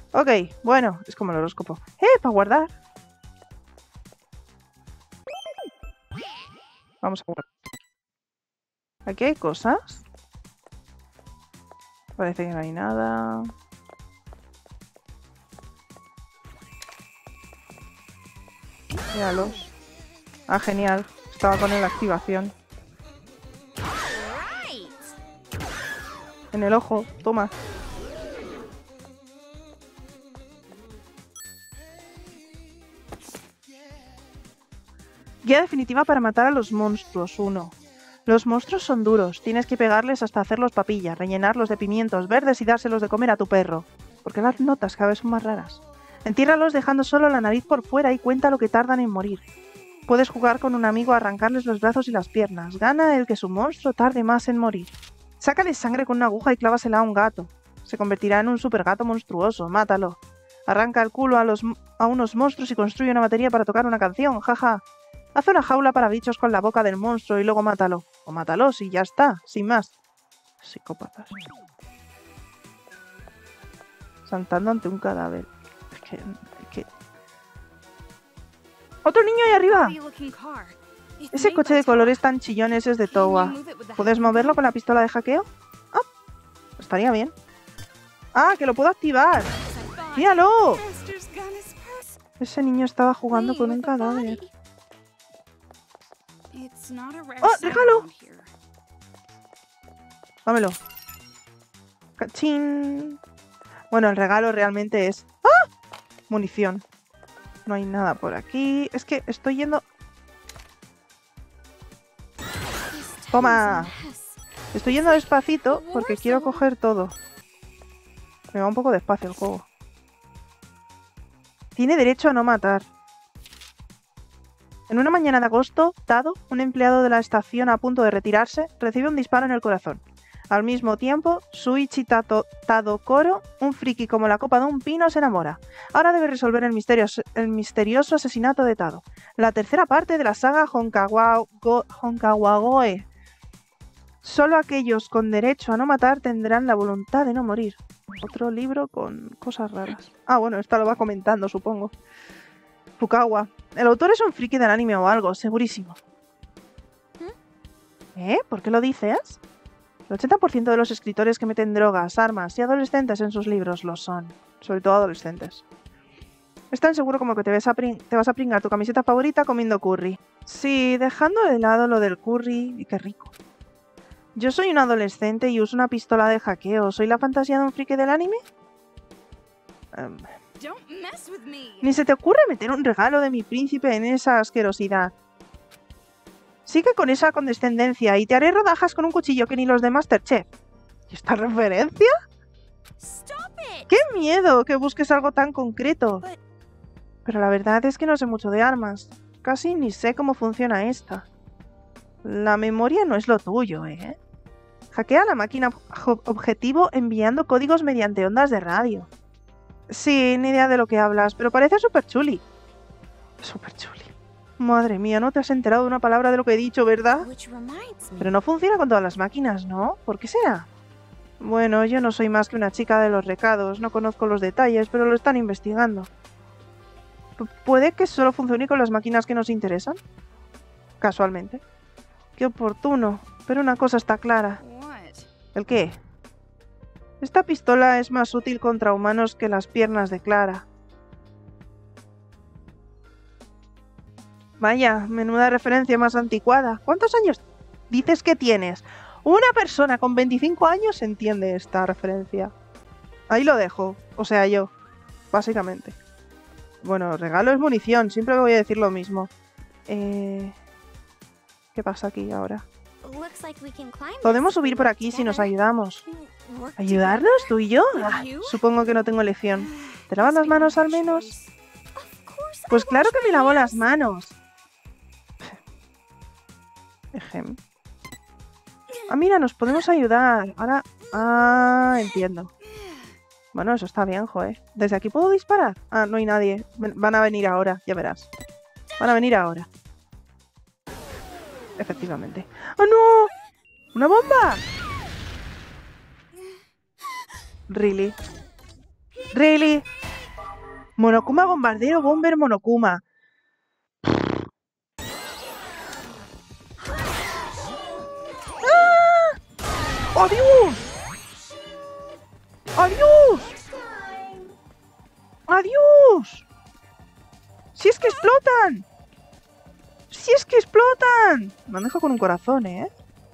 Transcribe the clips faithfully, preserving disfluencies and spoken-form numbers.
Ok, bueno, es como el horóscopo. ¡Eh! Para guardar. Vamos a guardar. Aquí hay cosas. Parece que no hay nada. Míralos. Ah, genial. Estaba con la activación. En el ojo. Toma. Guía definitiva para matar a los monstruos. uno. Los monstruos son duros. Tienes que pegarles hasta hacerlos papilla, rellenarlos de pimientos verdes y dárselos de comer a tu perro. Porque las notas cada vez son más raras. Entiérralos dejando solo la nariz por fuera y cuenta lo que tardan en morir. Puedes jugar con un amigo a arrancarles los brazos y las piernas. Gana el que su monstruo tarde más en morir. Sácale sangre con una aguja y clávasela a un gato. Se convertirá en un super gato monstruoso. Mátalo. Arranca el culo a, los, a unos monstruos y construye una batería para tocar una canción. Jaja. Haz una jaula para bichos con la boca del monstruo y luego mátalo. O mátalos y ya está. Sin más. Psicópatas. Saltando ante un cadáver. Es que... Es que... ¡Otro niño ahí arriba! Ese coche de colores tan chillones es de Towa. ¿Puedes moverlo con la pistola de hackeo? Ah, estaría bien. ¡Ah, que lo puedo activar! ¡Míralo! Ese niño estaba jugando con un cadáver. ¡Oh, déjalo! Dámelo. ¡Cachín! Bueno, el regalo realmente es... ¡Ah! Munición. No hay nada por aquí. Es que estoy yendo... ¡Toma! Estoy yendo despacito porque quiero coger todo. Me va un poco despacio el juego. Tiene derecho a no matar. En una mañana de agosto, Tado, un empleado de la estación a punto de retirarse, recibe un disparo en el corazón. Al mismo tiempo, Shuichi Tato, Tadokoro, un friki como la copa de un pino, se enamora. Ahora debe resolver el, misterioso, el misterioso asesinato de Tado. La tercera parte de la saga Honkawa, Go, Honkawagoe. Solo aquellos con derecho a no matar tendrán la voluntad de no morir. Otro libro con cosas raras. Ah, bueno, esta lo va comentando, supongo. Fukawa. El autor es un friki del anime o algo, segurísimo. ¿Eh? ¿Por qué lo dices? El ochenta por ciento de los escritores que meten drogas, armas y adolescentes en sus libros lo son. Sobre todo adolescentes. Es tan seguro como que te, ves a te vas a pringar tu camiseta favorita comiendo curry. Sí, dejando de lado lo del curry... Y qué rico. Yo soy un adolescente y uso una pistola de hackeo. ¿Soy la fantasía de un friki del anime? Um, Ni se te ocurre meter un regalo de mi príncipe en esa asquerosidad. Sigue con esa condescendencia y te haré rodajas con un cuchillo que ni los de MasterChef. ¿Y esta referencia? ¡Qué miedo que busques algo tan concreto! Pero la verdad es que no sé mucho de armas. Casi ni sé cómo funciona esta. La memoria no es lo tuyo, ¿eh? Hackea la máquina objetivo enviando códigos mediante ondas de radio. Sí, ni idea de lo que hablas, pero parece súper chuli. Súper chuli. Madre mía, no te has enterado de una palabra de lo que he dicho, ¿verdad? Pero no funciona con todas las máquinas, ¿no? ¿Por qué será? Bueno, yo no soy más que una chica de los recados, no conozco los detalles, pero lo están investigando. P- ¿Puede que solo funcione con las máquinas que nos interesan? Casualmente. Qué oportuno, pero una cosa está clara. ¿El qué? Esta pistola es más útil contra humanos que las piernas de Clara. Vaya, menuda referencia más anticuada. ¿Cuántos años dices que tienes? Una persona con veinticinco años entiende esta referencia. Ahí lo dejo. O sea, yo. Básicamente. Bueno, regalo es munición. Siempre voy a decir lo mismo. Eh... ¿Qué pasa aquí ahora? Podemos subir por aquí si nos ayudamos. ¿Ayudarnos, tú y yo? Ah, supongo que no tengo elección. ¿Te lavas las manos al menos? Pues claro que me lavo las manos. Ejem. Ah, mira, nos podemos ayudar. Ahora... Ah, entiendo. Bueno, eso está bien, joder. ¿Desde aquí puedo disparar? Ah, no hay nadie. Van a venir ahora, ya verás. Van a venir ahora. Efectivamente. ¡Oh, no! ¡Una bomba! ¿Really? ¿Really? Monokuma bombardero, bomber Monokuma. ¡Ah! ¡Adiós! ¡Adiós! ¡Adiós! ¡Si es que explotan! ¡Si es que explotan! Me han dejado con un corazón, ¿eh?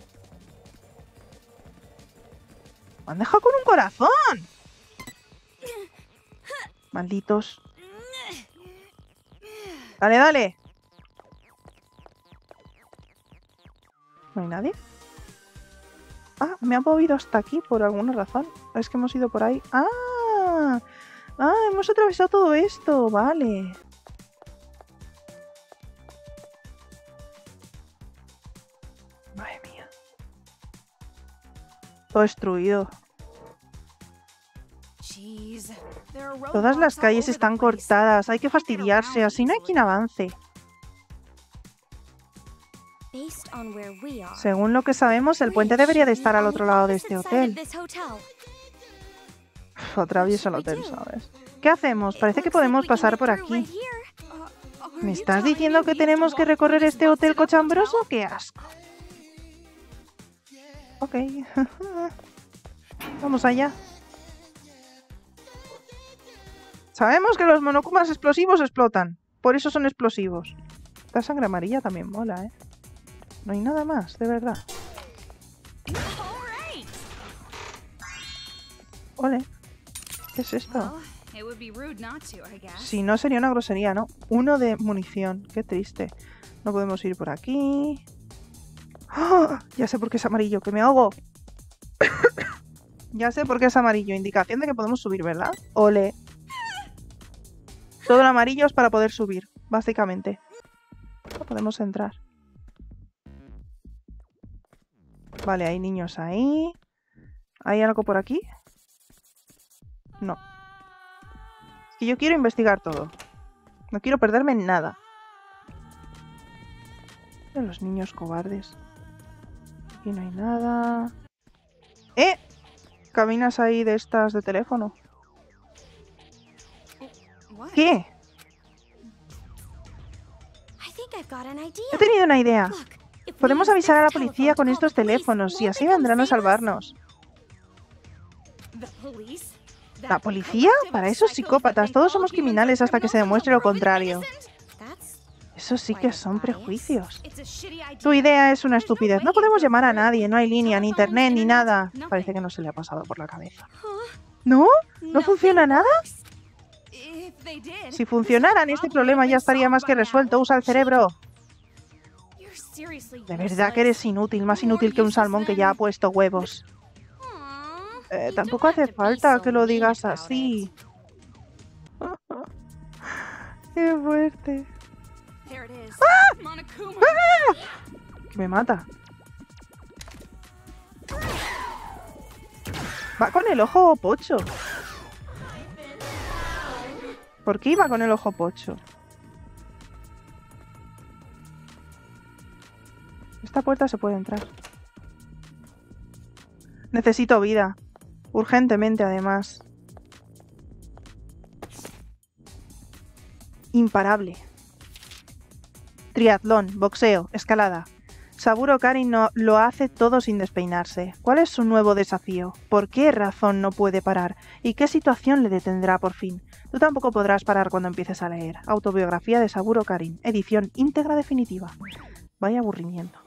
Me han dejado con un corazón. Malditos. Dale, dale. ¿No hay nadie? Ah, me han movido hasta aquí por alguna razón. Es que hemos ido por ahí. ¡Ah! ¡Ah! Hemos atravesado todo esto. Vale. Madre mía. Todo destruido. Todas las calles están cortadas. Hay que fastidiarse. Así no hay quien avance. Según lo que sabemos, el puente debería de estar al otro lado de este hotel. Uf, atravieso el hotel, ¿sabes? ¿Qué hacemos? Parece que podemos pasar por aquí. ¿Me estás diciendo que tenemos que recorrer este hotel cochambroso? ¡Qué asco! Ok. Vamos allá. Sabemos que los monokumas explosivos explotan. Por eso son explosivos. Esta sangre amarilla también mola, ¿eh? No hay nada más, de verdad. Ole. ¿Qué es esto? Si no, sería una grosería, ¿no? Uno de munición. Qué triste. No podemos ir por aquí. ¡Oh! Ya sé por qué es amarillo, que me ahogo. Ya sé por qué es amarillo. Indicación de que podemos subir, ¿verdad? Ole. Todo el amarillo es para poder subir, básicamente. No podemos entrar. Vale, hay niños ahí. ¿Hay algo por aquí? No. Es que yo quiero investigar todo. No quiero perderme en nada. Mira los niños cobardes. Aquí no hay nada. ¡Eh! Caminas ahí de estas de teléfono. ¿Qué? He tenido una idea. Podemos avisar a la policía con estos teléfonos y así vendrán a salvarnos. ¿La policía? Para esos psicópatas. Todos somos criminales hasta que se demuestre lo contrario. Eso sí que son prejuicios. Tu idea es una estupidez. No podemos llamar a nadie. No hay línea, ni internet, ni nada. Parece que no se le ha pasado por la cabeza. ¿No? ¿No funciona nada? Si funcionaran, este problema ya estaría más que resuelto. Usa el cerebro. De verdad que eres inútil. Más inútil que un salmón que ya ha puesto huevos. Eh, tampoco hace falta que lo digas así. ¡Qué fuerte! ¡Ah! ¡Ah! Que me mata. Va con el ojo pocho. ¿Por qué iba con el ojo pocho? Esta puerta se puede entrar. Necesito vida. Urgentemente, además. Imparable. Triatlón, boxeo, escalada. Saburo Karin no, lo hace todo sin despeinarse. ¿Cuál es su nuevo desafío? ¿Por qué razón no puede parar? ¿Y qué situación le detendrá por fin? Tú tampoco podrás parar cuando empieces a leer. Autobiografía de Saburo Karin. Edición íntegra definitiva. Vaya aburrimiento.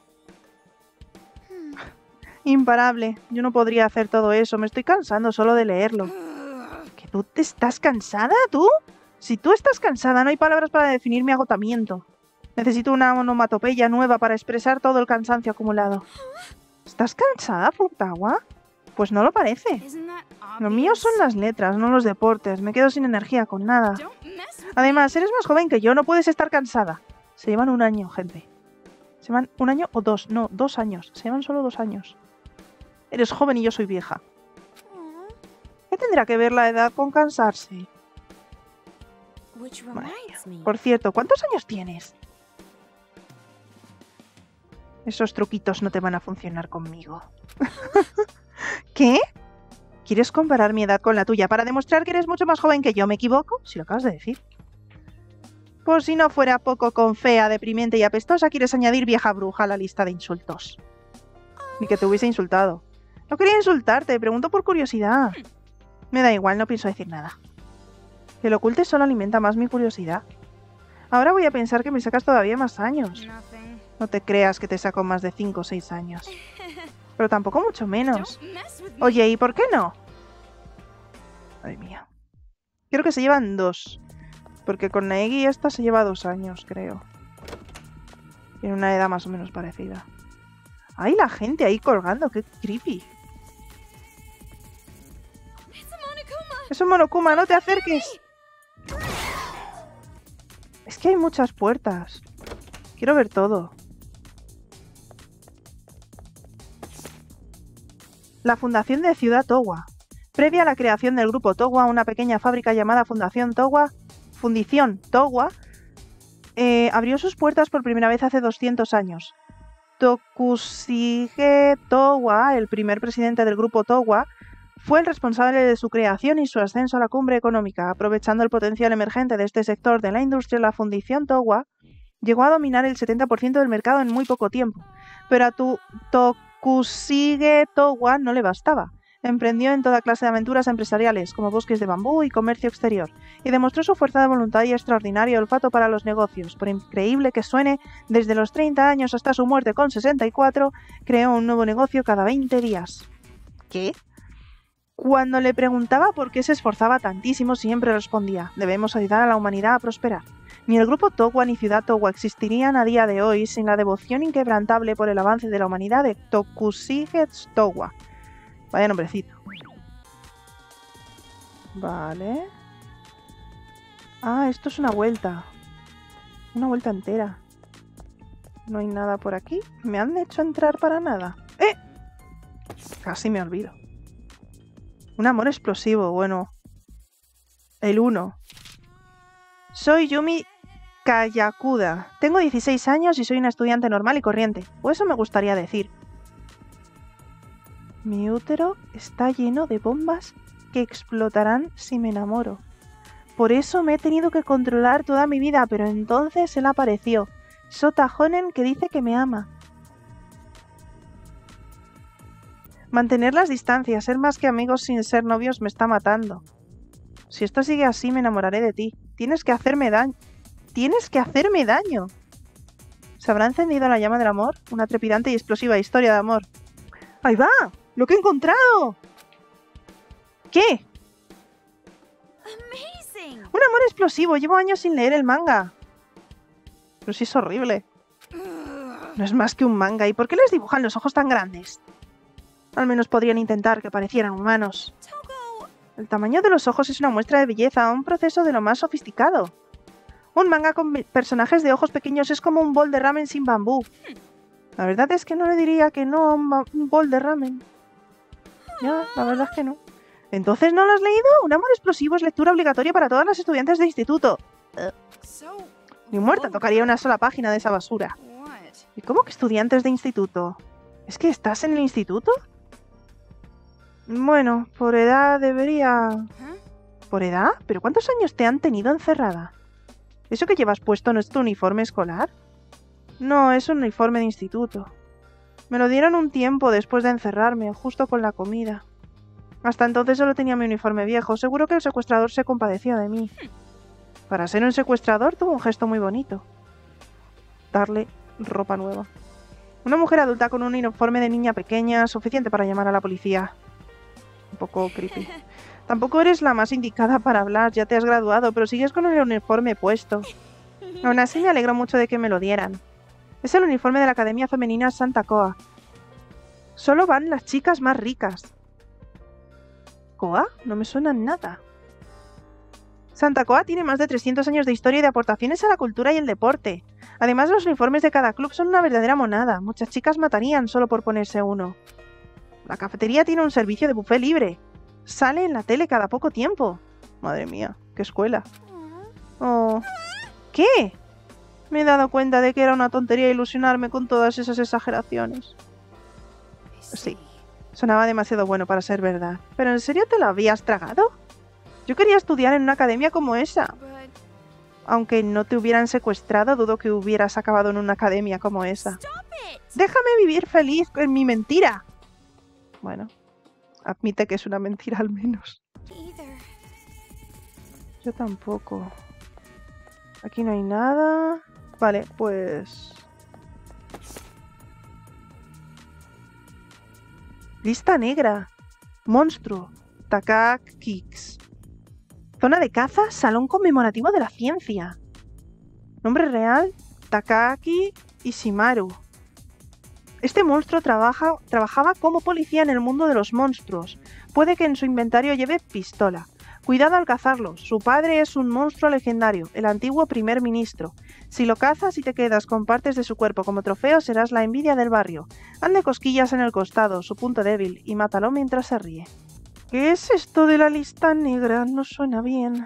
Imparable. Yo no podría hacer todo eso. Me estoy cansando solo de leerlo. ¿Que tú te estás cansada, tú? Si tú estás cansada, no hay palabras para definir mi agotamiento. Necesito una onomatopeya nueva para expresar todo el cansancio acumulado. ¿Estás cansada, Futawa? Pues no lo parece. Lo mío son las letras, no los deportes. Me quedo sin energía con nada. Además, eres más joven que yo, no puedes estar cansada. Se llevan un año, gente. Se llevan un año o dos. No, dos años. Se llevan solo dos años. Eres joven y yo soy vieja. ¿Qué tendrá que ver la edad con cansarse? Vaya. Por cierto, ¿cuántos años tienes? Esos truquitos no te van a funcionar conmigo. ¿Qué? ¿Quieres comparar mi edad con la tuya para demostrar que eres mucho más joven que yo? ¿Me equivoco? Si lo acabas de decir. Por si no fuera poco con fea, deprimente y apestosa, quieres añadir vieja bruja a la lista de insultos. Ni que te hubiese insultado. No quería insultarte, pregunto por curiosidad. Me da igual, no pienso decir nada. Que lo ocultes solo alimenta más mi curiosidad. Ahora voy a pensar que me sacas todavía más años. No te creas que te saco más de cinco o seis años. Pero tampoco mucho menos. Oye, ¿y por qué no? Madre mía. Creo que se llevan dos. Porque con Naegi esta se lleva dos años, creo. Tiene una edad más o menos parecida. ¡Ay, la gente ahí colgando! ¡Qué creepy! ¡Es un Monokuma! ¡No te acerques! Es que hay muchas puertas. Quiero ver todo. La fundación de Ciudad Towa. Previa a la creación del grupo Towa, una pequeña fábrica llamada Fundación Towa, Fundición Towa, eh, abrió sus puertas por primera vez hace doscientos años. Tokushige Towa, el primer presidente del grupo Towa, fue el responsable de su creación y su ascenso a la cumbre económica. Aprovechando el potencial emergente de este sector de la industria, la Fundición Towa llegó a dominar el setenta por ciento del mercado en muy poco tiempo. Pero a tu Tokushige Towa no le bastaba. Emprendió en toda clase de aventuras empresariales, como bosques de bambú y comercio exterior, y demostró su fuerza de voluntad y extraordinario olfato para los negocios. Por increíble que suene, desde los treinta años hasta su muerte con sesenta y cuatro, creó un nuevo negocio cada veinte días. ¿Qué? Cuando le preguntaba por qué se esforzaba tantísimo, siempre respondía: debemos ayudar a la humanidad a prosperar. Ni el grupo Towa ni Ciudad Towa existirían a día de hoy sin la devoción inquebrantable por el avance de la humanidad de Tokushige Towa. Vaya nombrecito. Vale. Ah, esto es una vuelta. Una vuelta entera. No hay nada por aquí. ¿Me han hecho entrar para nada? ¡Eh! Casi me olvido. Un amor explosivo, bueno. El uno. Soy Yumi Kayakuda. Tengo dieciséis años y soy una estudiante normal y corriente. O eso me gustaría decir. Mi útero está lleno de bombas que explotarán si me enamoro. Por eso me he tenido que controlar toda mi vida, pero entonces él apareció. Sota Honen, que dice que me ama. Mantener las distancias, ser más que amigos sin ser novios me está matando. Si esto sigue así, me enamoraré de ti. Tienes que hacerme daño. ¡Tienes que hacerme daño! ¿Se habrá encendido la llama del amor? Una trepidante y explosiva historia de amor. ¡Ahí va! ¡Lo que he encontrado! ¿Qué? Amazing. Un amor explosivo. Llevo años sin leer el manga. Pero sí es horrible. No es más que un manga. ¿Y por qué les dibujan los ojos tan grandes? Al menos podrían intentar que parecieran humanos. El tamaño de los ojos es una muestra de belleza, un proceso de lo más sofisticado. Un manga con personajes de ojos pequeños es como un bol de ramen sin bambú. La verdad es que no le diría que no a un bol de ramen. Ya, la verdad es que no. ¿Entonces no lo has leído? Un amor explosivo es lectura obligatoria para todas las estudiantes de instituto. Uh. Ni muerta tocaría una sola página de esa basura. ¿Y cómo que estudiantes de instituto? ¿Es que estás en el instituto? Bueno, por edad debería... ¿Por edad? ¿Pero cuántos años te han tenido encerrada? ¿Eso que llevas puesto no es tu uniforme escolar? No, es un uniforme de instituto. Me lo dieron un tiempo después de encerrarme, justo con la comida. Hasta entonces solo tenía mi uniforme viejo. Seguro que el secuestrador se compadeció de mí. Para ser un secuestrador tuvo un gesto muy bonito. Darle ropa nueva. Una mujer adulta con un uniforme de niña pequeña, suficiente para llamar a la policía. Un poco creepy. Tampoco eres la más indicada para hablar, ya te has graduado, pero sigues con el uniforme puesto. Aún así me alegro mucho de que me lo dieran. Es el uniforme de la Academia Femenina Santa Koa. Solo van las chicas más ricas. ¿Koa? No me suena nada. Santa Koa tiene más de trescientos años de historia y de aportaciones a la cultura y el deporte. Además, los uniformes de cada club son una verdadera monada. Muchas chicas matarían solo por ponerse uno. La cafetería tiene un servicio de buffet libre. Sale en la tele cada poco tiempo. Madre mía, qué escuela. Oh. ¿Qué? Me he dado cuenta de que era una tontería ilusionarme con todas esas exageraciones. Sí, Sonaba demasiado bueno para ser verdad. ¿Pero en serio te lo habías tragado? Yo quería estudiar en una academia como esa. Aunque no te hubieran secuestrado, dudo que hubieras acabado en una academia como esa. ¡Déjame vivir feliz con mi mentira! Bueno, admite que es una mentira al menos. Yo tampoco. Aquí no hay nada. Vale, pues... Lista negra. Monstruo. Takakix. Zona de caza, Salón Conmemorativo de la Ciencia. Nombre real, Takaaki Ishimaru. Este monstruo trabaja, trabajaba como policía en el mundo de los monstruos. Puede que en su inventario lleve pistola. Cuidado al cazarlo. Su padre es un monstruo legendario, el antiguo primer ministro. Si lo cazas y te quedas con partes de su cuerpo como trofeo, serás la envidia del barrio. Hazle cosquillas en el costado, su punto débil, y mátalo mientras se ríe. ¿Qué es esto de la lista negra? No suena bien.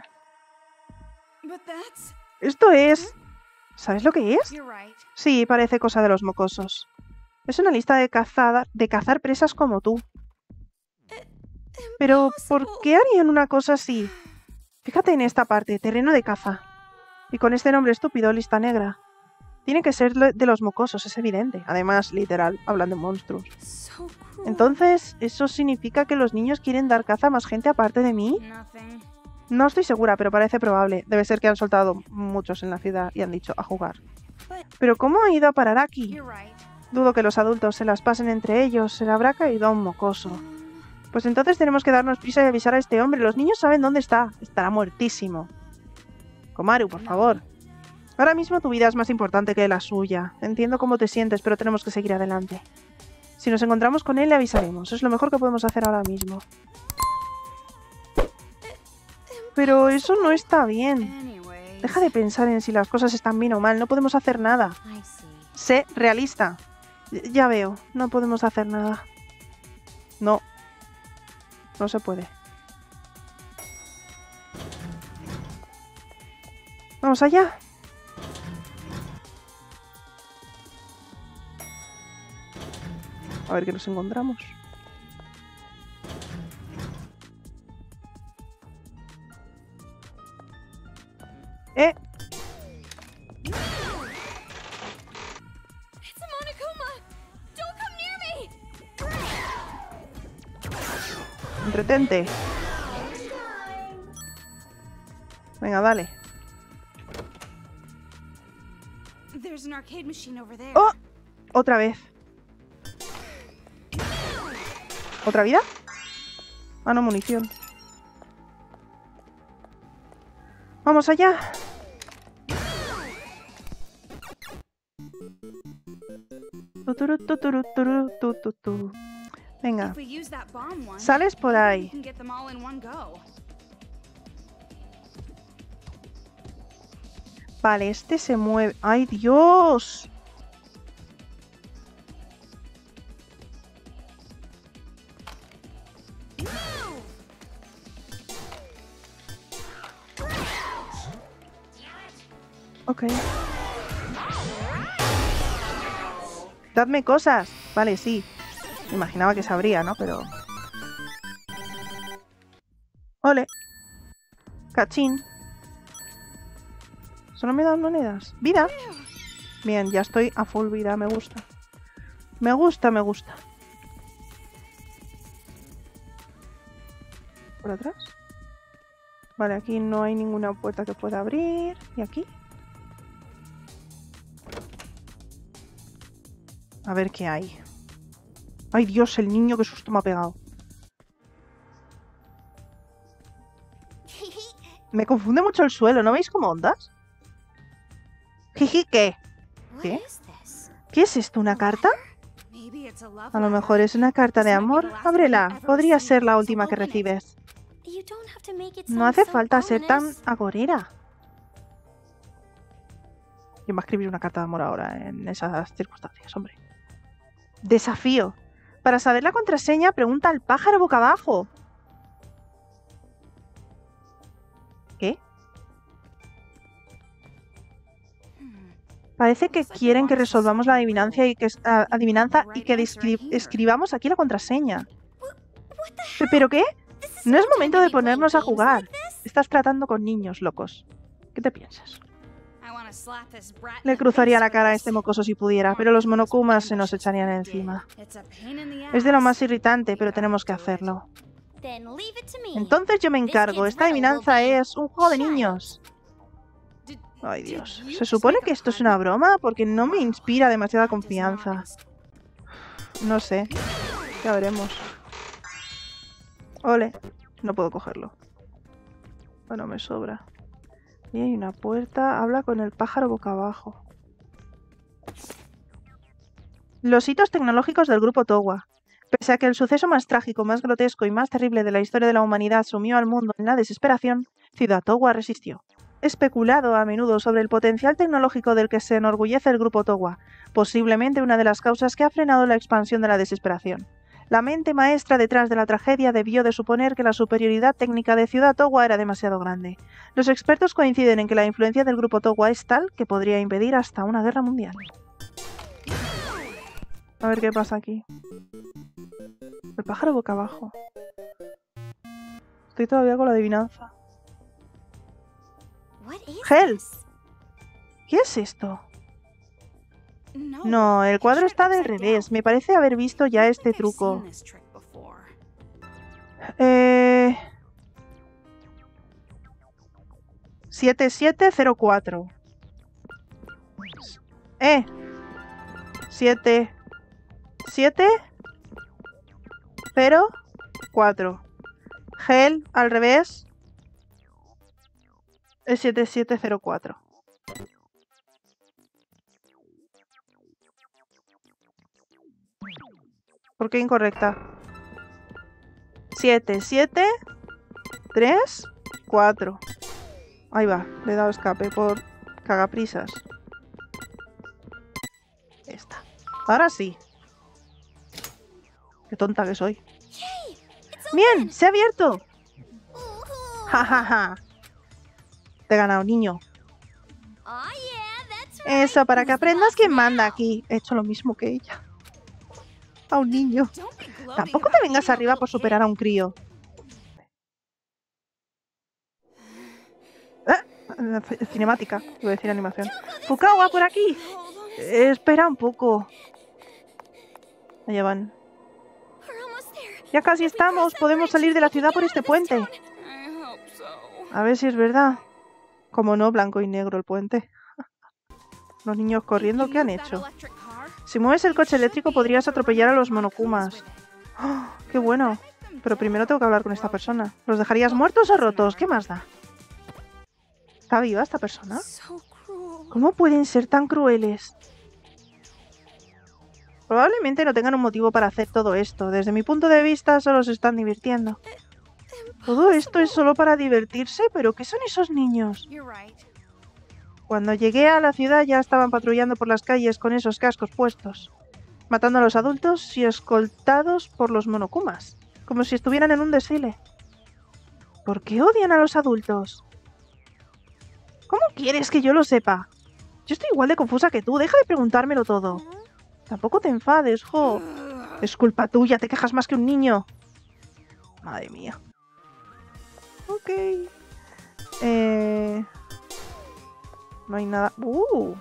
Esto es... ¿Sabes lo que es? Sí, parece cosa de los mocosos. Es una lista de, cazada, de cazar presas como tú. Pero, ¿por qué harían una cosa así? Fíjate en esta parte, terreno de caza. Y con este nombre estúpido, lista negra. Tiene que ser de los mocosos, es evidente. Además, literal, hablan de monstruos. Entonces, ¿eso significa que los niños quieren dar caza a más gente aparte de mí? No estoy segura, pero parece probable. Debe ser que han soltado muchos en la ciudad y han dicho a jugar. ¿Pero cómo ha ido a parar aquí? Dudo que los adultos se las pasen entre ellos. Se le habrá caído a un mocoso. Pues entonces tenemos que darnos prisa y avisar a este hombre. Los niños saben dónde está. Estará muertísimo. Komaru, por favor. Ahora mismo tu vida es más importante que la suya. Entiendo cómo te sientes, pero tenemos que seguir adelante. Si nos encontramos con él, le avisaremos. Es lo mejor que podemos hacer ahora mismo. Pero eso no está bien. Deja de pensar en si las cosas están bien o mal. No podemos hacer nada. Sé realista. Ya veo. No podemos hacer nada. No. No se puede. Vamos allá. A ver qué nos encontramos. ¡Eh! Entretente. Venga, dale. ¡Oh! Otra vez. ¿Otra vida? Ah, no, munición. Vamos allá. Tuturu, tuturu, tuturu, tuturu. Venga. Sales por ahí. Vale, este se mueve. ¡Ay, Dios! Ok. Dadme cosas. Vale, sí. Me imaginaba que sabría, ¿no? Pero... Ole. Cachín. Solo me dan monedas. ¡Vida! Bien, ya estoy a full vida. Me gusta. Me gusta, me gusta. ¿Por atrás? Vale, aquí no hay ninguna puerta que pueda abrir. ¿Y aquí? A ver qué hay. ¡Ay, Dios! El niño, qué susto me ha pegado. Me confunde mucho el suelo. ¿No veis cómo ondas? Jiji, ¿qué? ¿Qué? ¿Qué es esto? ¿Una carta? A lo mejor es una carta de amor. Ábrela. Podría ser la última que recibes. No hace falta ser tan agorera. ¿Quién va a escribir una carta de amor ahora en esas circunstancias, hombre? Desafío. Para saber la contraseña, pregunta al pájaro boca abajo. ¿Qué? Parece que quieren que resolvamos la adivinanza y que, uh, adivinanza y que escribamos aquí la contraseña. ¿Pero qué? No es momento de ponernos a jugar. Estás tratando con niños locos. ¿Qué te piensas? Le cruzaría la cara a este mocoso si pudiera, pero los Monokumas se nos echarían encima. Es de lo más irritante, pero tenemos que hacerlo. Entonces yo me encargo. Esta adivinanza es un juego de niños. Ay, Dios. ¿Se supone que esto es una broma? Porque no me inspira demasiada confianza. No sé. Ya veremos. Ole. No puedo cogerlo. Bueno, me sobra. Y hay una puerta. Habla con el pájaro boca abajo. Los hitos tecnológicos del grupo Towa. Pese a que el suceso más trágico, más grotesco y más terrible de la historia de la humanidad sumió al mundo en la desesperación, Ciudad Towa resistió. Especulado a menudo sobre el potencial tecnológico del que se enorgullece el grupo Towa, posiblemente una de las causas que ha frenado la expansión de la desesperación. La mente maestra detrás de la tragedia debió de suponer que la superioridad técnica de Ciudad Towa era demasiado grande. Los expertos coinciden en que la influencia del grupo Towa es tal que podría impedir hasta una guerra mundial. A ver qué pasa aquí. El pájaro boca abajo. Estoy todavía con la adivinanza. ¡Hel! ¿Qué es esto? No, el cuadro está del revés. Me parece haber visto ya este truco. Eh... siete siete cero cuatro. Eh. siete siete cero cuatro. Hel al revés. Es siete siete cero cuatro. ¿Por qué incorrecta? siete siete tres cuatro. Ahí va, le he dado escape por cagaprisas. Esta. Ahora sí. Qué tonta que soy. ¡Bien! ¡Se ha abierto! ¡Ja, ja, ja! Te he ganado, niño. Eso, para que aprendas quién manda aquí. He hecho lo mismo que ella. A un niño. Tampoco te vengas arriba por superar a un crío. ¿Eh? Cinemática. Iba a decir animación. Fukawa, por aquí. Eh, espera un poco. Allá van. Ya casi estamos. Podemos salir de la ciudad por este puente. A ver si es verdad. Como no, blanco y negro el puente. Los niños corriendo, ¿qué han hecho? Si mueves el coche eléctrico podrías atropellar a los Monokumas. ¡Oh, qué bueno! Pero primero tengo que hablar con esta persona. ¿Los dejarías muertos o rotos? ¿Qué más da? ¿Está viva esta persona? ¿Cómo pueden ser tan crueles? Probablemente no tengan un motivo para hacer todo esto. Desde mi punto de vista solo se están divirtiendo. Todo esto es solo para divertirse, pero ¿qué son esos niños? Cuando llegué a la ciudad ya estaban patrullando por las calles con esos cascos puestos, matando a los adultos y escoltados por los Monokumas, como si estuvieran en un desfile. ¿Por qué odian a los adultos? ¿Cómo quieres que yo lo sepa? Yo estoy igual de confusa que tú, deja de preguntármelo todo. Tampoco te enfades, jo. Es culpa tuya, te quejas más que un niño. Madre mía. Ok. Eh... No hay nada... ¡Uh!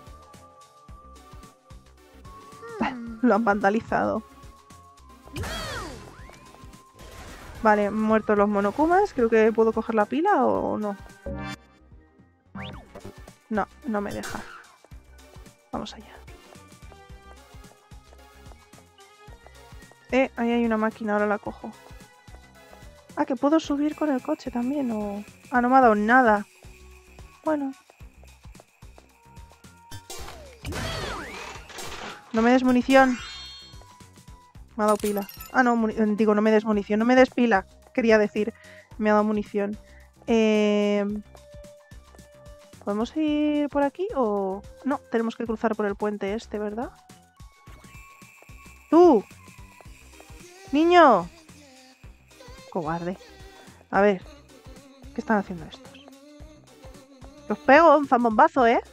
Lo han vandalizado. Vale, muertos los Monokumas. Creo que puedo coger la pila o no. No, no me deja. Vamos allá. Eh, ahí hay una máquina, ahora la cojo. Ah, que puedo subir con el coche también o... Ah, no me ha dado nada. Bueno. No me des munición. Me ha dado pila. Ah, no, digo, no me des munición. No me des pila, quería decir. Me ha dado munición. Eh... ¿Podemos ir por aquí o...? No, tenemos que cruzar por el puente este, ¿verdad? ¡Tú! ¡Niño! Cobarde. A ver. ¿Qué están haciendo estos? Los pego un zambombazo, ¿eh?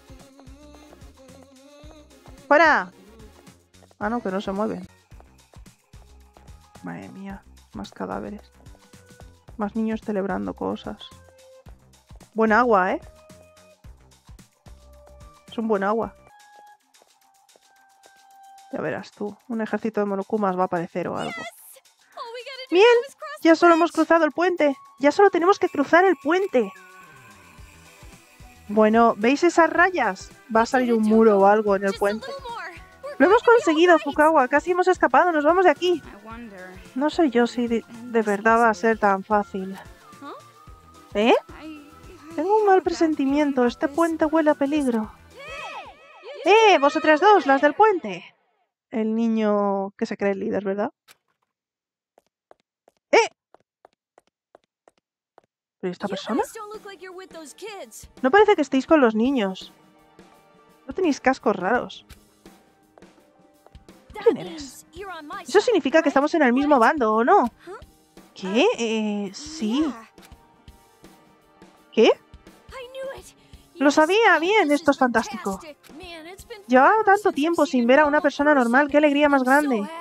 ¡Fuera! Ah, no, que no se mueven. Madre mía. Más cadáveres. Más niños celebrando cosas. Buen agua, ¿eh? Es un buen agua. Ya verás tú. Un ejército de monokumas va a aparecer o algo. ¡Bien! Ya solo hemos cruzado el puente. Ya solo tenemos que cruzar el puente. Bueno, ¿veis esas rayas? Va a salir un muro o algo en el puente. ¡Lo hemos conseguido, Fukawa! Casi hemos escapado. ¡Nos vamos de aquí! No sé yo si de, de verdad va a ser tan fácil. ¿Eh? Tengo un mal presentimiento. Este puente huele a peligro. ¡Eh! ¡Vosotras dos! ¡Las del puente! El niño que se cree el líder, ¿verdad? ¡Eh! ¿Pero esta persona? No parece que estéis con los niños. No tenéis cascos raros. ¿Quién eres? Eso significa que estamos en el mismo bando, ¿o no? ¿Qué? Eh, sí. ¿Qué? Lo sabía, bien, esto es fantástico. Llevaba tanto tiempo sin ver a una persona normal, qué alegría más grande.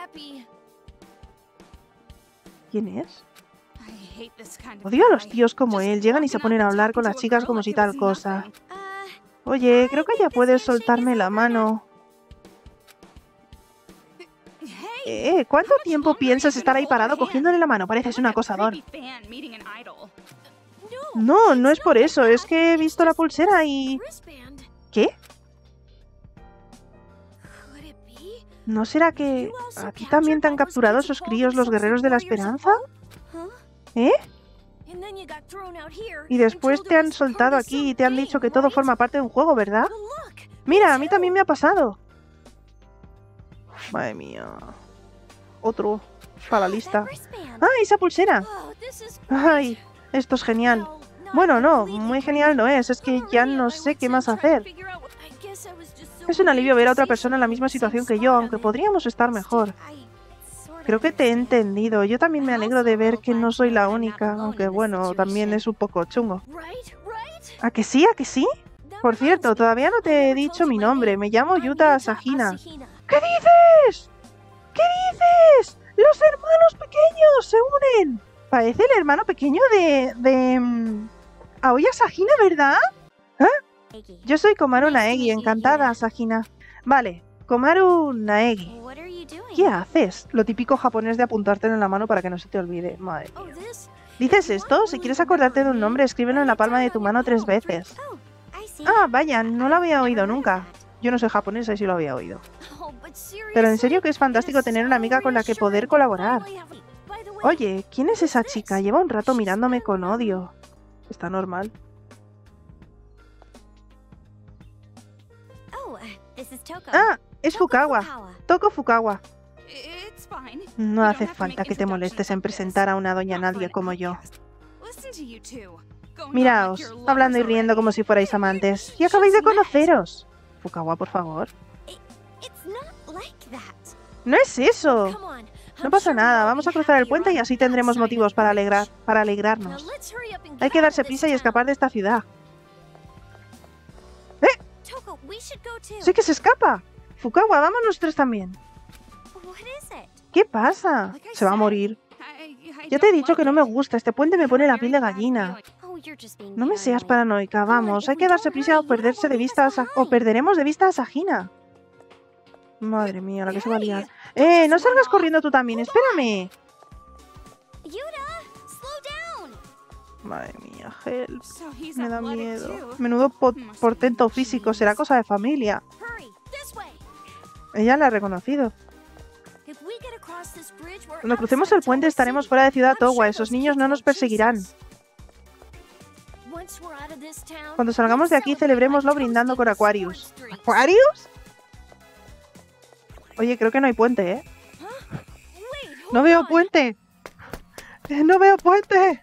¿Quién es? Odio a los tíos como él, llegan y se ponen a hablar con las chicas como si tal cosa. Oye, creo que ya puedes soltarme la mano. Eh, ¿cuánto tiempo piensas estar ahí parado cogiéndole la mano? Pareces un acosador. No, no es por eso, es que he visto la pulsera y... ¿Qué? ¿No será que a ti también te han capturado esos críos, los guerreros de la esperanza? ¿Eh? Y después te han soltado aquí y te han dicho que todo forma parte de un juego, ¿verdad? Mira, a mí también me ha pasado. Madre mía. Otro para la lista. ¡Ah, esa pulsera! ¡Ay! Esto es genial. Bueno, no, muy genial no es. Es que ya no sé qué más hacer. Es un alivio ver a otra persona en la misma situación que yo, aunque podríamos estar mejor. Creo que te he entendido. Yo también me alegro de ver que no soy la única, aunque bueno, también es un poco chungo. ¿A que sí? ¿A que sí? Por cierto, todavía no te he dicho mi nombre. Me llamo Yuta Asahina. ¿Qué dices? ¿Qué dices? ¡Los hermanos pequeños se unen! Parece el hermano pequeño de... de... Um, Aoi Asahina, ¿verdad? ¿Eh? Yo soy Komaru Naegi, encantada, Asahina. Vale, Komaru Naegi. ¿Qué haces? Lo típico japonés de apuntártelo en la mano para que no se te olvide. Madre mía. ¿Dices esto? Si quieres acordarte de un nombre, escríbelo en la palma de tu mano tres veces. Ah, vaya, no lo había oído nunca. Yo no soy japonesa y sí lo había oído. Pero en serio que es fantástico tener una amiga con la que poder colaborar. Oye, ¿quién es esa chica? Lleva un rato mirándome con odio. Está normal. Ah, es Fukawa. Toko Fukawa. No hace falta que te molestes en presentar a una doña nadie como yo. Miraos, hablando y riendo como si fuerais amantes. Y acabáis de conoceros. Fukawa, por favor. No es eso. No pasa nada, vamos a cruzar el puente y así tendremos motivos para alegrar, para alegrarnos. Hay que darse prisa y escapar de esta ciudad. ¡Eh! ¡Sí que se escapa! Fukawa, vamos nosotros también. ¿Qué pasa? Se va a morir. Ya te he dicho que no me gusta, este puente me pone la piel de gallina. No me seas paranoica, vamos, hay que darse prisa o perderse de vista a Sa- o perderemos de vista a Asahina. Madre mía, la que se va a liar. ¡Eh! ¡No salgas corriendo tú también! ¡Espérame! Madre mía, help. Me da miedo. Menudo po portento físico. Será cosa de familia. Ella la ha reconocido. Cuando crucemos el puente estaremos fuera de Ciudad Towa. Esos niños no nos perseguirán. Cuando salgamos de aquí, celebrémoslo brindando con Aquarius. ¿Aquarius? Oye, creo que no hay puente, ¿eh? ¡No veo puente! ¡No veo puente!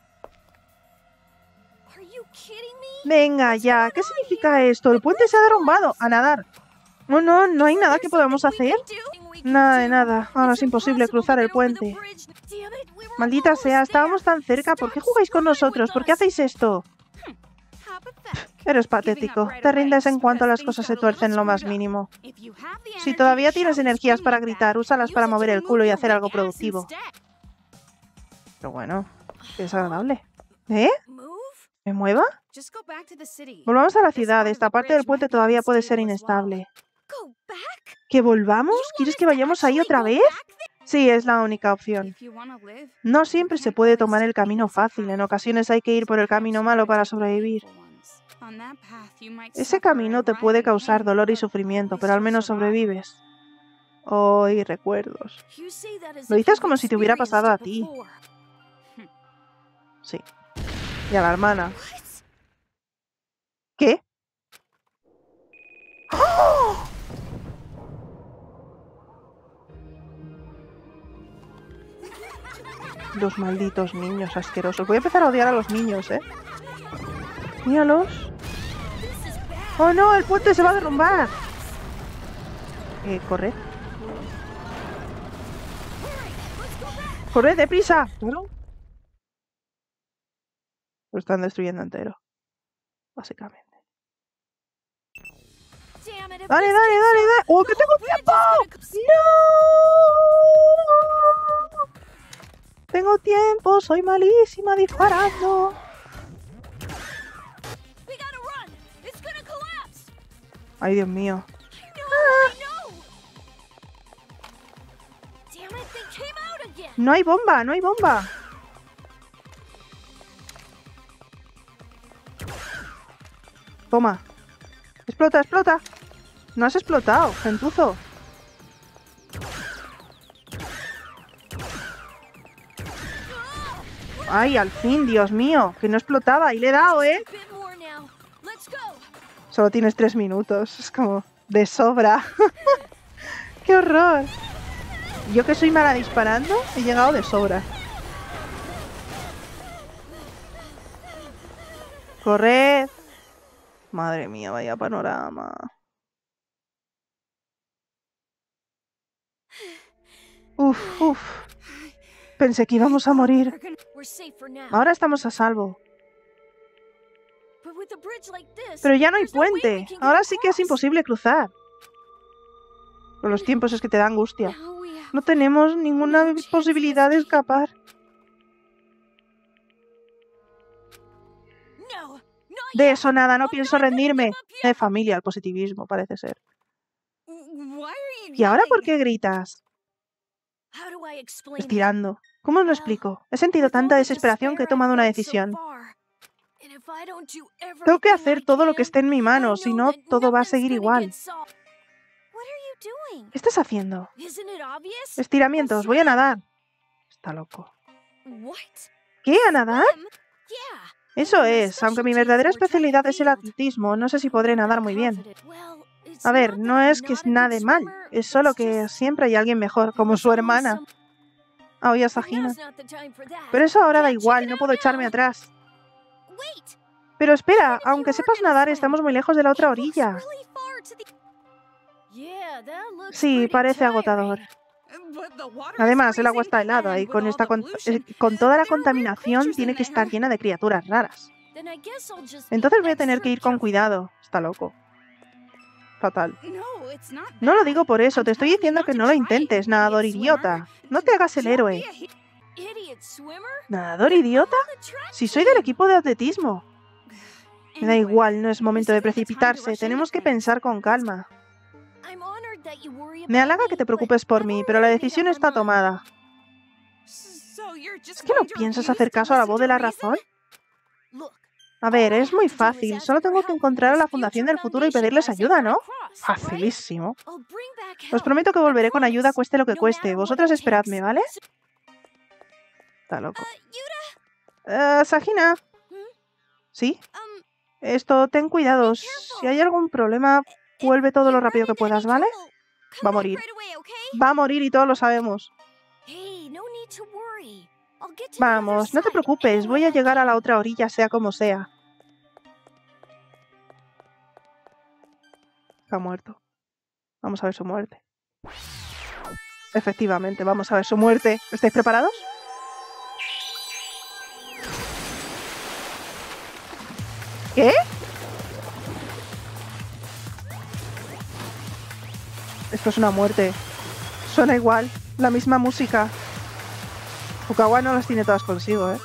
Venga, ya. ¿Qué significa esto? El puente se ha derrumbado. A nadar. No, no, no hay nada que podamos hacer. Nada de nada. Ahora es imposible cruzar el puente. Maldita sea, estábamos tan cerca. ¿Por qué jugáis con nosotros? ¿Por qué hacéis esto? Eres patético. Te rindes en cuanto las cosas se tuercen lo más mínimo. Si todavía tienes energías para gritar, úsalas para mover el culo y hacer algo productivo. Pero bueno, qué desagradable. ¿Eh? ¿Me mueva? Volvamos a la ciudad. Esta parte del puente todavía puede ser inestable. ¿Que volvamos? ¿Quieres que vayamos ahí otra vez? Sí, es la única opción. No siempre se puede tomar el camino fácil. En ocasiones hay que ir por el camino malo para sobrevivir. Ese camino te puede causar dolor y sufrimiento, pero al menos sobrevives. Oh, y recuerdos. Lo dices como si te hubiera pasado a ti. Sí. Y a la hermana. ¿Qué? ¡Oh! Los malditos niños asquerosos. Voy a empezar a odiar a los niños, ¿eh? Míralos. ¡Oh, no! ¡El puente se va a derrumbar! Eh, corred. ¡Corred, deprisa! ¿No? Lo están destruyendo entero. Básicamente. ¡Dale, dale, dale, dale! ¡Oh, que tengo tiempo! ¡No! Tengo tiempo, soy malísima disparando. Ay, Dios mío. Ah. No hay bomba, no hay bomba. Toma. Explota, explota. No has explotado, gentuzo. Ay, al fin, Dios mío. Que no explotaba y le he dado, ¿eh? Solo tienes tres minutos. Es como de sobra. ¡Qué horror! Yo que soy mala disparando, he llegado de sobra. ¡Corred! Madre mía, vaya panorama. Uf, uf. Pensé que íbamos a morir. Ahora estamos a salvo. Pero ya no hay puente. Ahora sí que es imposible cruzar. Por los tiempos es que te da angustia. No tenemos ninguna posibilidad de escapar. De eso nada, no pienso rendirme. De familia, el positivismo, parece ser. ¿Y ahora por qué gritas? Estirando. ¿Cómo os lo explico? He sentido tanta desesperación que he tomado una decisión. Tengo que hacer todo lo que esté en mi mano, si no, todo va a seguir igual. ¿Qué estás haciendo? Estiramientos, voy a nadar. Está loco. ¿Qué? ¿A nadar? Eso es, aunque mi verdadera especialidad es el atletismo, no sé si podré nadar muy bien. A ver, no es que nade mal, es solo que siempre hay alguien mejor, como su hermana. Ah, oye, Sajina. Pero eso ahora da igual, no puedo echarme atrás. Pero espera, aunque sepas nadar, estamos muy lejos de la otra orilla. Sí, parece agotador. Además, el agua está helada y con, esta con, eh, con toda la contaminación tiene que estar llena de criaturas raras. Entonces voy a tener que ir con cuidado. Está loco. Fatal. No lo digo por eso, te estoy diciendo que no lo intentes, nadador idiota. No te hagas el héroe. ¿Nadador idiota? Si soy del equipo de atletismo. Me da igual, no es momento de precipitarse, tenemos que pensar con calma. Me halaga que te preocupes por mí, pero la decisión está tomada. ¿Es que no piensas hacer caso a la voz de la razón? A ver, es muy fácil. Solo tengo que encontrar a la Fundación del Futuro y pedirles ayuda, ¿no? Facilísimo. Os prometo que volveré con ayuda cueste lo que cueste. Vosotras esperadme, ¿vale? Está loco. Uh, Sajina. ¿Sí? Esto, ten cuidado. Si hay algún problema, vuelve todo lo rápido que puedas, ¿vale? Va a morir. Va a morir y todos lo sabemos. Vamos, no te preocupes. Voy a llegar a la otra orilla, sea como sea. Está muerto. Vamos a ver su muerte. Efectivamente, vamos a ver su muerte. ¿Estáis preparados? ¿Qué? Esto es una muerte. Suena igual. La misma música. Fukawa no las tiene todas consigo, ¿eh?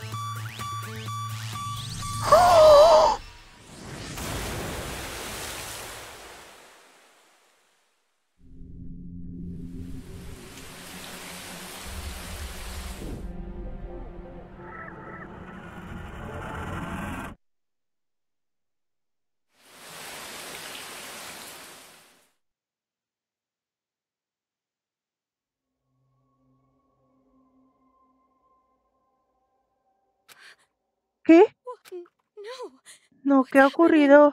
¿Qué? No, ¿qué ha ocurrido?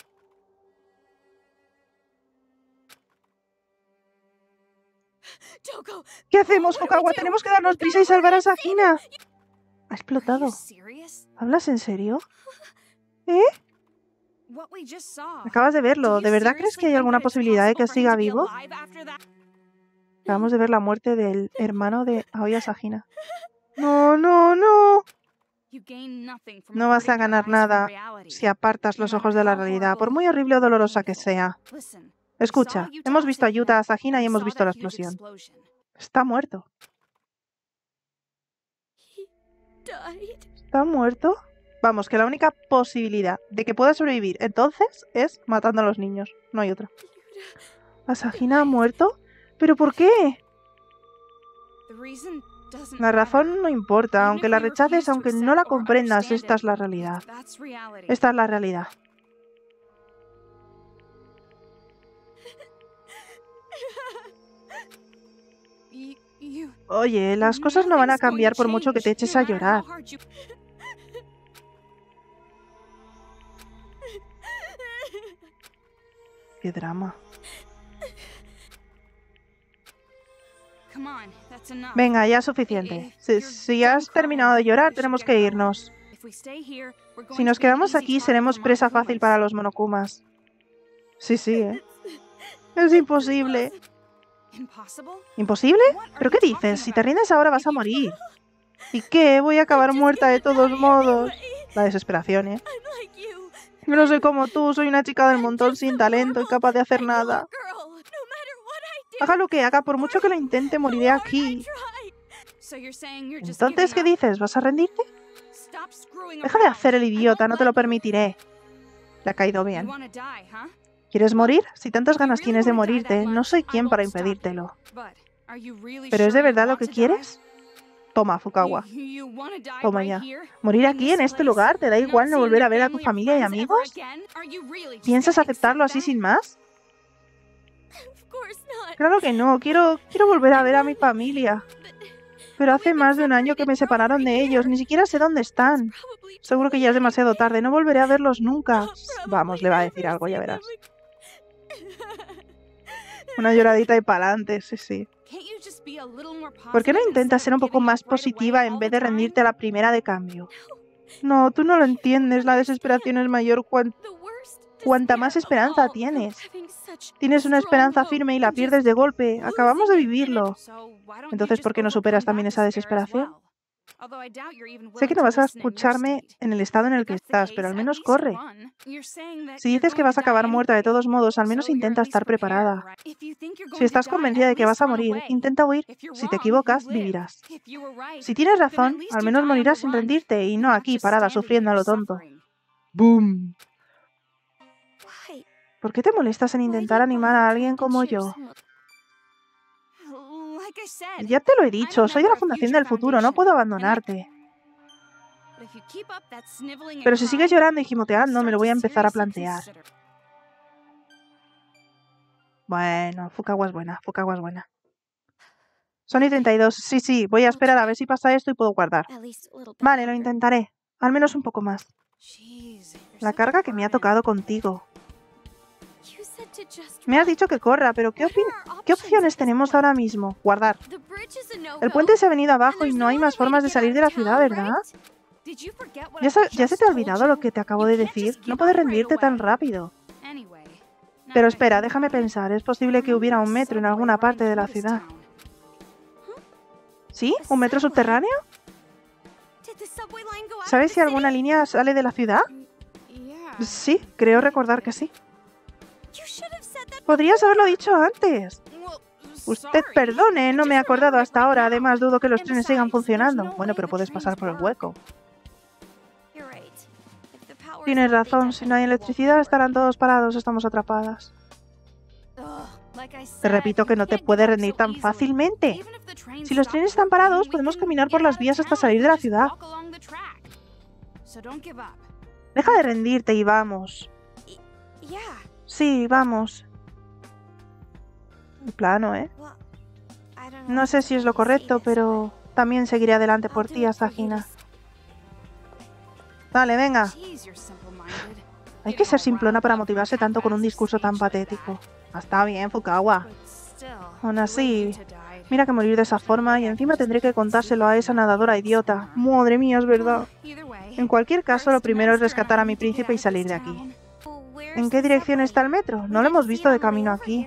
¿Qué hacemos, Fukawa? Tenemos que darnos prisa y salvar a Sakina. Ha explotado. ¿Hablas en serio? ¿Eh? Acabas de verlo. ¿De verdad crees que hay alguna posibilidad de que siga vivo? Acabamos de ver la muerte del hermano de Aoi Asahina. No, no, no. No vas a ganar nada si apartas los ojos de la realidad, por muy horrible o dolorosa que sea. Escucha, hemos visto a Yuta Asahina y hemos visto la explosión. Está muerto. ¿Está muerto? Vamos, que la única posibilidad de que pueda sobrevivir entonces es matando a los niños. No hay otra. ¿Asahina ha muerto? ¿Pero por qué? La razón no importa, aunque la rechaces, aunque no la comprendas, esta es la realidad. Esta es la realidad. Oye, las cosas no van a cambiar por mucho que te eches a llorar. Qué drama. Venga, ya es suficiente. Si, si has terminado de llorar, tenemos que irnos. Si nos quedamos aquí, seremos presa fácil para los Monokumas. Sí, sí, ¿eh? Es imposible. ¿Imposible? ¿Pero qué dices? Si te rindes ahora vas a morir. ¿Y qué? Voy a acabar muerta de todos modos. La desesperación, ¿eh? Yo no soy como tú, soy una chica del montón sin talento y capaz de hacer nada. Haga lo que haga, por mucho que lo intente, moriré aquí. Entonces, ¿qué dices? ¿Vas a rendirte? Deja de hacer el idiota, no te lo permitiré. Le ha caído bien. ¿Quieres morir? Si tantas ganas tienes de morirte, no soy quien para impedírtelo. ¿Pero es de verdad lo que quieres? Toma, Fukawa. Toma ya. ¿Morir aquí, en este lugar? ¿Te da igual no volver a ver a tu familia y amigos? ¿Piensas aceptarlo así sin más? Claro que no. Quiero, quiero volver a ver a mi familia. Pero hace más de un año que me separaron de ellos. Ni siquiera sé dónde están. Seguro que ya es demasiado tarde. No volveré a verlos nunca. Vamos, le va a decir algo, ya verás. Una lloradita y pa'lante, sí, sí. ¿Por qué no intentas ser un poco más positiva en vez de rendirte a la primera de cambio? No, tú no lo entiendes. La desesperación es mayor cuan... cuanta más esperanza tienes. Tienes una esperanza firme y la pierdes de golpe. Acabamos de vivirlo. Entonces, ¿por qué no superas también esa desesperación? Sé que no vas a escucharme en el estado en el que estás, pero al menos corre. Si dices que vas a acabar muerta de todos modos, al menos intenta estar preparada. Si estás convencida de que vas a morir, intenta huir. Si te equivocas, vivirás. Si tienes razón, al menos morirás sin rendirte y no aquí, parada, sufriendo a lo tonto. ¡Boom! ¿Por qué te molestas en intentar animar a alguien como yo? Ya te lo he dicho, soy de la Fundación del Futuro, no puedo abandonarte. Pero si sigues llorando y gimoteando, me lo voy a empezar a plantear. Bueno, Fukawa es buena, Fukawa es buena. Sony treinta y dos, sí, sí, voy a esperar a ver si pasa esto y puedo guardar. Vale, lo intentaré, al menos un poco más. La carga que me ha tocado contigo. Me has dicho que corra, pero ¿qué, ¿qué opciones tenemos ahora mismo? Guardar. El puente se ha venido abajo y no hay más formas de salir de la ciudad, ¿verdad? ¿Ya se, ¿Ya se te ha olvidado lo que te acabo de decir? No puedes rendirte tan rápido. Pero espera, déjame pensar. Es posible que hubiera un metro en alguna parte de la ciudad. ¿Sí? ¿Un metro subterráneo? ¿Sabes si alguna línea sale de la ciudad? Sí, creo recordar que sí. Podrías haberlo dicho antes. Usted perdone, no me he acordado hasta ahora. Además, dudo que los trenes sigan funcionando. Bueno, pero puedes pasar por el hueco. Tienes razón, si no hay electricidad estarán todos parados, estamos atrapadas. Te repito que no te puedes rendir tan fácilmente. Si los trenes están parados, podemos caminar por las vías hasta salir de la ciudad. Deja de rendirte y vamos. Sí, vamos. Plano, ¿eh? No sé si es lo correcto, pero también seguiré adelante por ti, Asahina. Vale, venga. Hay que ser simplona para motivarse tanto con un discurso tan patético. Está bien, Fukawa. Aún así, mira que morir de esa forma y encima tendré que contárselo a esa nadadora idiota. Madre mía, es verdad. En cualquier caso, lo primero es rescatar a mi príncipe y salir de aquí. ¿En qué dirección está el metro? No lo hemos visto de camino aquí.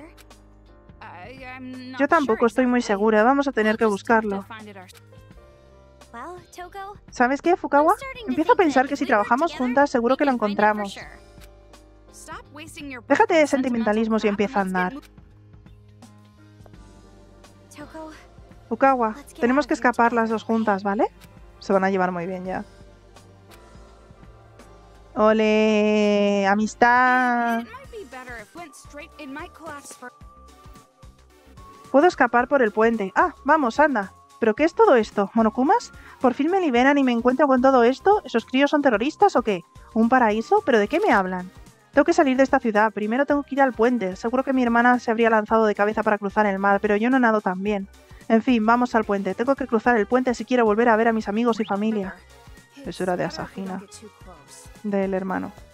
Yo tampoco estoy muy segura. Vamos a tener que buscarlo. ¿Sabes qué, Fukawa? Empiezo a pensar que si trabajamos juntas, seguro que lo encontramos. Déjate de sentimentalismos y empieza a andar. Fukawa, tenemos que escapar las dos juntas, ¿vale? Se van a llevar muy bien ya. ¡Ole! ¡Amistad! Puedo escapar por el puente. Ah, vamos, anda. ¿Pero qué es todo esto? ¿Monokumas? ¿Por fin me liberan y me encuentro con todo esto? ¿Esos críos son terroristas o qué? ¿Un paraíso? ¿Pero de qué me hablan? Tengo que salir de esta ciudad. Primero tengo que ir al puente. Seguro que mi hermana se habría lanzado de cabeza para cruzar el mar, pero yo no nado tan bien. En fin, vamos al puente. Tengo que cruzar el puente si quiero volver a ver a mis amigos y familia. Eso era de Asahina. Del hermano.